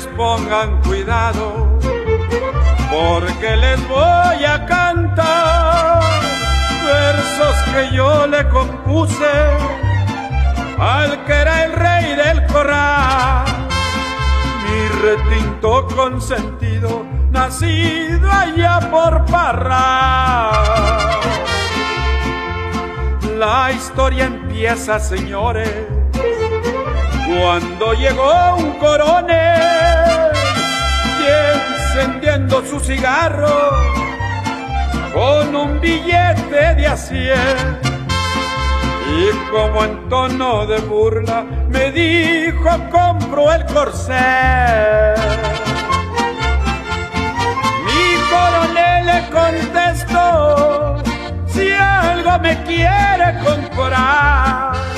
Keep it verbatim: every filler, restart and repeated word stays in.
ustedes pongan cuidado, porque les voy a cantar versos que yo le compuse al que era el rey del corral, mi retinto consentido, nacido allá por Parral. La historia empieza, señores, cuando llegó un coronel y encendiendo su cigarro con un billete de a cien, y como en tono de burla me dijo: compro el corcel. Mi coronel le contestó: si algo me quiere comprar,